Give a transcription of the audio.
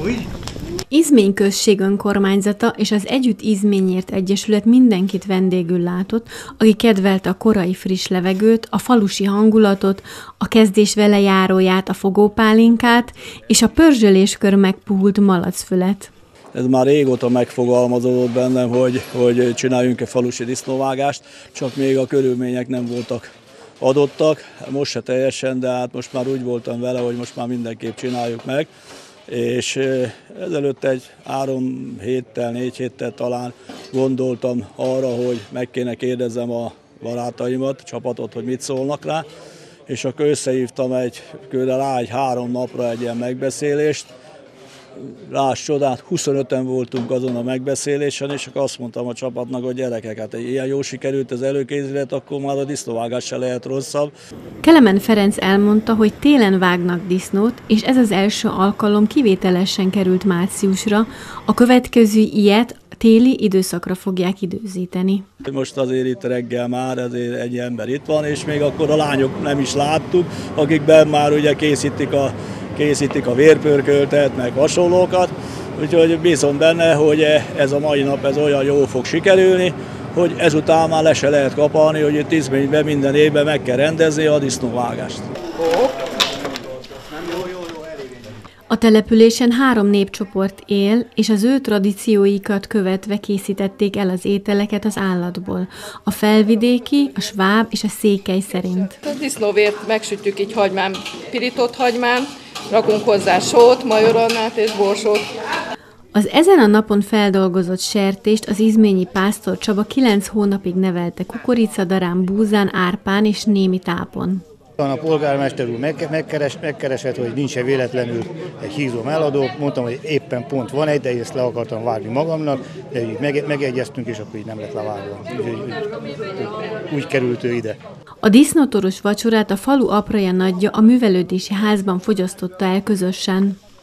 Izmény község önkormányzata és az Együtt Izményért Egyesület mindenkit vendégül látott, aki kedvelte a korai friss levegőt, a falusi hangulatot, a kezdés vele járóját, a fogópálinkát és a pörzsöléskör megpuhult malacfület. Ez már régóta megfogalmazódott bennem, hogy csináljunk egy falusi disznóvágást, csak még a körülmények nem voltak adottak. Most se teljesen, de hát most már úgy voltam vele, hogy most már mindenképp csináljuk meg. És ezelőtt egy 3 héttel, 4 héttel talán gondoltam arra, hogy meg kéne kérdezzem a barátaimat, a csapatot, hogy mit szólnak rá, és akkor összehívtam egy 3 napra egy ilyen megbeszélést. Láss csodát, 25-en voltunk azon a megbeszélésen, és akkor azt mondtam a csapatnak, hogy gyerekek, hát ilyen jó sikerült az előkészület, akkor már a disznóvágás se lehet rosszabb. Kelemen Ferenc elmondta, hogy télen vágnak disznót, és ez az első alkalom kivételesen került márciusra, a következő ilyet téli időszakra fogják időzíteni. Most azért itt reggel már azért egy ember itt van, és még akkor a lányok nem is láttuk, akikben már ugye készítik a vérpörköltet, meg hasonlókat, úgyhogy bízom benne, hogy ez a mai nap ez olyan jól fog sikerülni, hogy ezután már le se lehet kapalni, hogy itt Izményben minden évben meg kell rendezni a disznóvágást. A településen 3 népcsoport él, és az ő tradícióikat követve készítették el az ételeket az állatból. A felvidéki, a sváb és a székely szerint. A disznóvért megsütjük így hagymán, pirított hagymán, rakunk hozzá sót, majorannát és borsót. Az ezen a napon feldolgozott sertést az izményi pásztor Csaba 9 hónapig nevelte kukoricadarán, búzán, árpán és némi tápon. A polgármester úr megkeresett, hogy nincs-e véletlenül egy hízom eladó. Mondtam, hogy éppen pont van egy, de ezt le akartam vágni magamnak, de így megegyeztünk, és akkor így nem lett levágva. Úgy került ő ide. A disznótoros vacsorát a falu apraja nagyja a művelődési házban fogyasztotta el közösen.